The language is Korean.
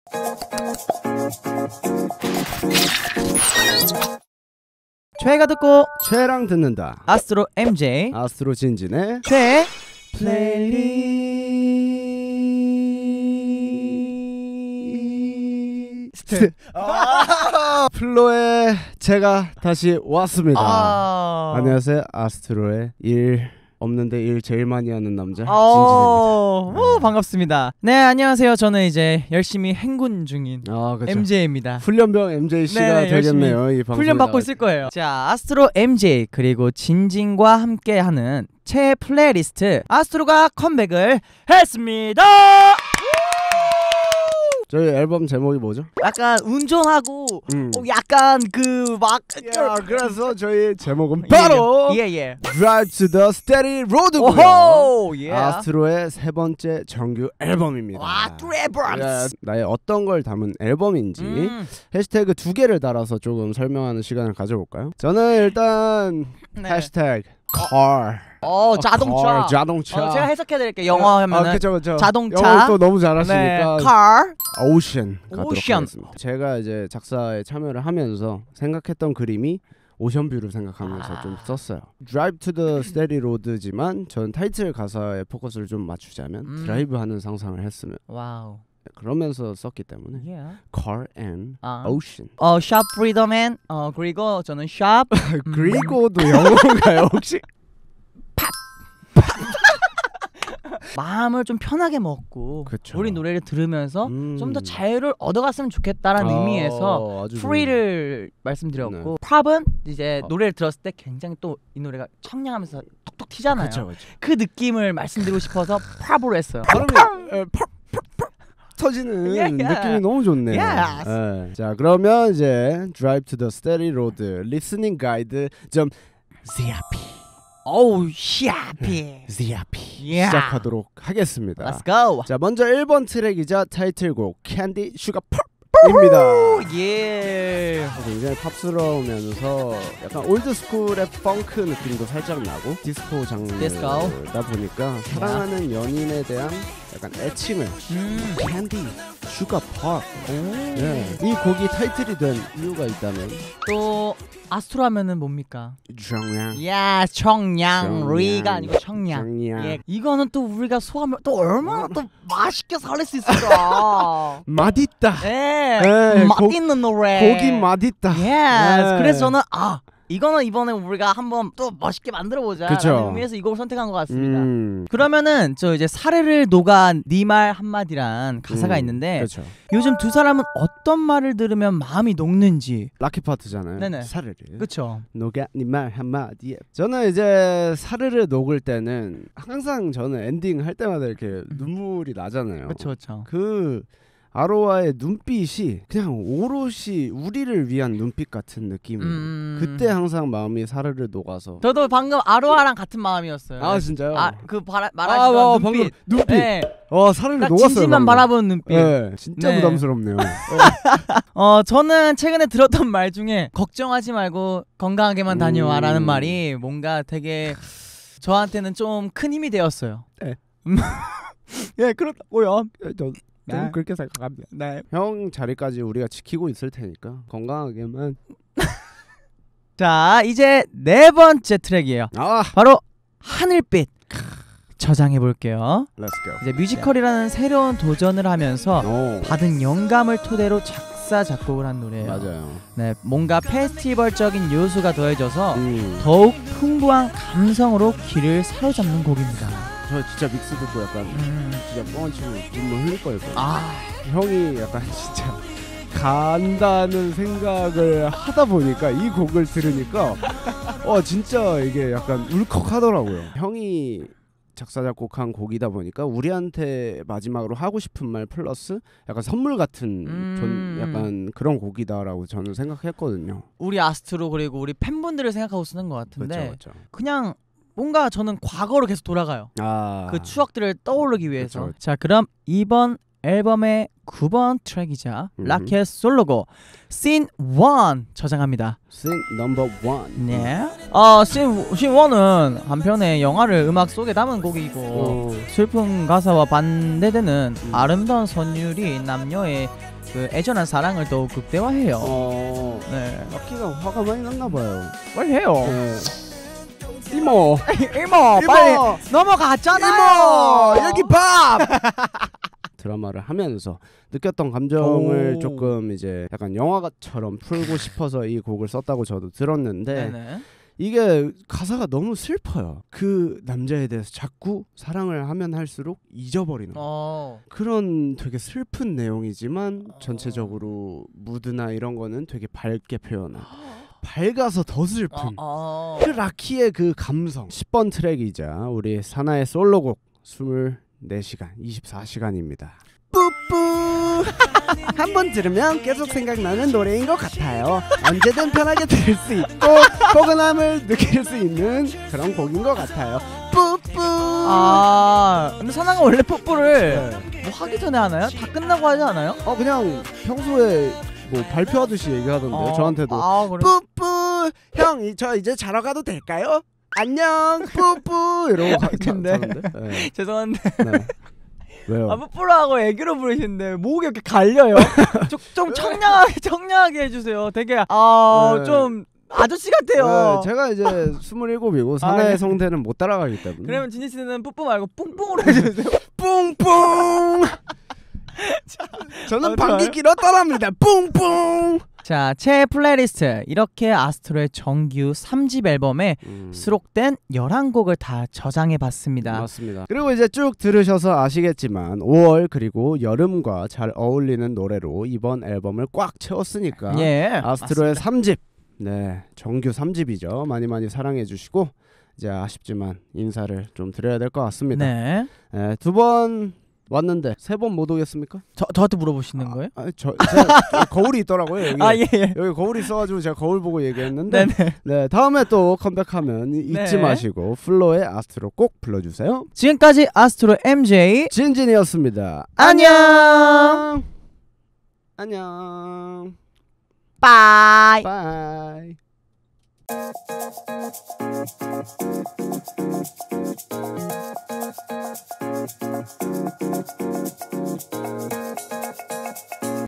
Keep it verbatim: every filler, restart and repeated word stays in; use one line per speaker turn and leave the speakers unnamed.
최애가 듣고
최애랑 듣는다.
아스트로 엠제이
아스트로 진진의
최애
플레이리스트. 아 플로에 제가 다시 왔습니다.
아
안녕하세요. 아스트로의 일 없는데 일 제일 많이 하는 남자
어...
진진입니다.
오, 반갑습니다. 네, 안녕하세요. 저는 이제 열심히 행군 중인
아, 그렇죠.
엠제이입니다.
훈련병 엠제이 씨가
네네,
되겠네요. 이 방송
훈련 받고 있을 거예요. 자, 아스트로 엠제이 그리고 진진과 함께하는 최애 플레이리스트 아스트로가 컴백을 했습니다.
저희 앨범 제목이 뭐죠?
약간 운전하고
음.
어, 약간 그 막
야, 그래서 저희 제목은 바로
예예 예.
Drive to the Steady Road고요.
오호 예.
아스트로의 세 번째 정규 앨범입니다.
와, 두 앨범.
예, 나의 어떤 걸 담은 앨범인지
음.
해시태그 두 개를 달아서 조금 설명하는 시간을 가져볼까요? 저는 일단
네.
해시태그 car
어, 자동차.
car, 자동차.
어, 제가 해석해 드릴게요. 영어 하면은
아, 그쵸, 그쵸.
자동차.
영어 또 너무
네.
잘하시니까
car.
오션 가도록
오션.
하겠습니다. 제가 이제 작사에 참여를 하면서 생각했던 그림이 오션뷰를 생각하면서
아.
좀 썼어요. Drive to the Steady Road지만 전 타이틀 가사에 포커스를 좀 맞추자면
음.
드라이브하는 상상을 했으면
와우.
그러면서 썼기 때문에
Yeah.
Car and
아.
Ocean.
어, 샵 프리덤앤 어 그리고 저는 샵
그리고도 영어인가요 혹시?
마음을 좀 편하게 먹고
그쵸.
우리 노래를 들으면서
음.
좀 더 자유를 얻어갔으면 좋겠다라는
아,
의미에서
아주
프리를 말씀드렸고
네.
팝은 이제
어.
노래를 들었을 때 굉장히 또 이 노래가 청량하면서 톡톡 튀잖아요.
그쵸, 그쵸.
그 느낌을 말씀드리고 싶어서 팝으로 했어요.
발음이 에, 팍, 팍, 팍 터지는
Yeah, yeah.
느낌이 너무 좋네요.
Yes.
예. 자, 그러면 이제 Drive to the Steady Road Listening Guide 점 씨아르피
오우 샤피.
씨아르피
Yeah.
시작하도록 하겠습니다.
Let's go.
자, 먼저 일 번 트랙이자 타이틀곡 캔디 슈가 팝입니다.
예.
굉장히 팝스러우면서 약간 올드스쿨의 펑크 느낌도 살짝 나고 디스코 장르다 보니까 사랑하는 연인에 대한 약간 애칭을
음.
캔디 슈가 팝. 네. 이 곡이 타이틀이 된 이유가 있다면
또 아스트로 하면은 뭡니까?
정량
야, 청량.
청량.
리가 아니고 청량.
정량
예, 이거는 또 우리가 소화하면 또 얼마나 또 맛있게 살릴 수 있을까?
맛있다.
예,
예,
맛있는 노래.
곡이 맛있다.
예,
네.
그래서 저는 아 이거는 이번에 우리가 한번 또 멋있게 만들어보자.
그쵸.
라는 의미에서 이 곡을 선택한 것 같습니다.
음.
그러면은 저 이제 사례를 녹아 네 말 한마디란 가사가
음,
있는데
그렇죠.
요즘 두 사람은 어떤 말을 들으면 마음이 녹는지.
라키 파트잖아요.
네네.
사르르.
그쵸?
녹아 니말 한마디에. 저는 이제 사르르 녹을 때는 항상 저는 엔딩 할 때마다 이렇게 눈물이 나잖아요.
그쵸 그쵸.
그 아로아의 눈빛이 그냥 오롯이 우리를 위한 눈빛 같은 느낌이에요.
음...
그때 항상 마음이 사르르 녹아서.
저도 방금 아로아랑 같은 마음이었어요.
아 진짜요?
아, 그 바라,
아,
말하시던
아,
눈빛.
방금 눈빛.
네.
어 사르르
딱
녹았어요.
진심만
방금.
바라보는 눈빛.
네, 진짜
네.
부담스럽네요.
어, 저는 최근에 들었던 말 중에 걱정하지 말고 건강하게만 다녀와라는
음.
말이 뭔가 되게 저한테는 좀 큰 힘이 되었어요.
네.
예, 그렇다고요.
저, 저는
네.
그렇게 생각합니다.
네.
형 자리까지 우리가 지키고 있을 테니까 건강하게만.
자, 이제 네 번째 트랙이에요.
아,
바로 하늘빛. 저장해 볼게요.
Let's go.
이제 뮤지컬이라는 새로운 도전을 하면서
오,
받은 영감을 토대로 작사 작곡을 한 노래예요.
맞아요.
네, 뭔가 페스티벌적인 요소가 더해져서
음.
더욱 풍부한 감성으로 귀를 사로잡는 곡입니다.
저 진짜 믹스 듣고 약간
음.
진짜 뻥치고 눈물 흘릴 거예요.
아,
형이 약간 진짜 간다는 생각을 하다 보니까 이 곡을 들으니까 어 진짜 이게 약간 울컥하더라고요. 형이 작사 작곡한 곡이다 보니까 우리한테 마지막으로 하고 싶은 말 플러스 약간 선물 같은
음.
전 약간 그런 곡이다라고 저는 생각했거든요.
우리 아스트로 그리고 우리 팬분들을 생각하고 쓰는 것 같은데
그렇죠, 그렇죠.
그냥 뭔가 저는 과거로 계속 돌아가요.
아,
그 추억들을 떠오르기 위해서.
그쵸.
자, 그럼 이번 앨범의 구 번 트랙이자
음.
라켓 솔로곡 씬 원 저장합니다.
Sing number one.
네. 어, 씬, 씬 원은 한편의 영화를 음악 속에 담은 곡이고
어.
슬픈 가사와 반대되는
음.
아름다운 선율이 남녀의 그 애절한 사랑을 또 극대화해요.
어,
네.
럭키가 화가 많이 났나 봐요.
빨리 해요.
네. 이모,
이모, 빨리 넘어갔잖아요.
이모, 여기 밥. 드라마를 하면서 느꼈던 감정을
오.
조금 이제 약간 영화처럼 풀고 싶어서 이 곡을 썼다고 저도 들었는데
네네.
이게 가사가 너무 슬퍼요. 그 남자에 대해서 자꾸 사랑을 하면 할수록 잊어버리는 거.
어.
그런 되게 슬픈 내용이지만 전체적으로 무드나 이런 거는 되게 밝게 표현한, 밝아서 더 슬픈
어.
그 라키의 그 감성. 십 번 트랙이자 우리 사나의 솔로곡 이십사 시간 이십사 시간입니다. 뿌뿌. 한번 들으면 계속 생각나는 노래인 것 같아요. 언제든 편하게 들을 수 있고 포근함을 느낄 수 있는 그런 곡인 것 같아요. 뿌뿌.
아, 근데 사나가 원래 뽀뽀를
네.
뭐 하기 전에 하나요? 다 끝나고 하지 않아요?
어 그냥 평소에 뭐 발표하듯이 얘기하던데
어.
저한테도.
아, 그래.
뿌뿌. 형, 이- 저 이제 자러 가도 될까요? 안녕. 뿌뿌. 이러고 가.
근데-
자는데? 네.
죄송한데
네. 왜요?
아, 뽀뽀라고 애교로 부르시는데 목이 이렇게 갈려요. 좀, 좀 청량하게 청량하게 해주세요. 되게 아
네.
좀 아저씨 같아요.
네, 제가 이제 스물일곱이고 사나의
아, 네.
성대는 못 따라가기 때문에.
그러면 진희 씨는 뽀뽀 말고 뿡뿡으로 해주세요.
뿡뿡. 저는
아,
방귀
좋아요?
길었더랍니다. 뿡뿡.
자, 제 플레이리스트 이렇게 아스트로의 정규 삼 집 앨범에
음,
수록된 열한 곡을 다 저장해봤습니다.
맞습니다. 그리고 이제 쭉 들으셔서 아시겠지만 오월 그리고 여름과 잘 어울리는 노래로 이번 앨범을 꽉 채웠으니까
예,
아스트로의
맞습니다.
삼 집, 네 정규 삼 집이죠. 많이 많이 사랑해주시고 이제 아쉽지만 인사를 좀 드려야 될 것 같습니다.
네,
네, 두 번 왔는데 세 번 못 오겠습니까?
저 저한테 물어보시는 거예요?
아, 저, 제가 저 거울이 있더라고요. 여기.
아, 예, 예.
여기 거울이 있어가지고 제가 거울 보고 얘기했는데
네네.
네 다음에 또 컴백하면 잊지
네.
마시고 플로의 아스트로 꼭 불러주세요.
지금까지 아스트로 엠제이
진진이었습니다.
안녕.
안녕.
빠이.
바이.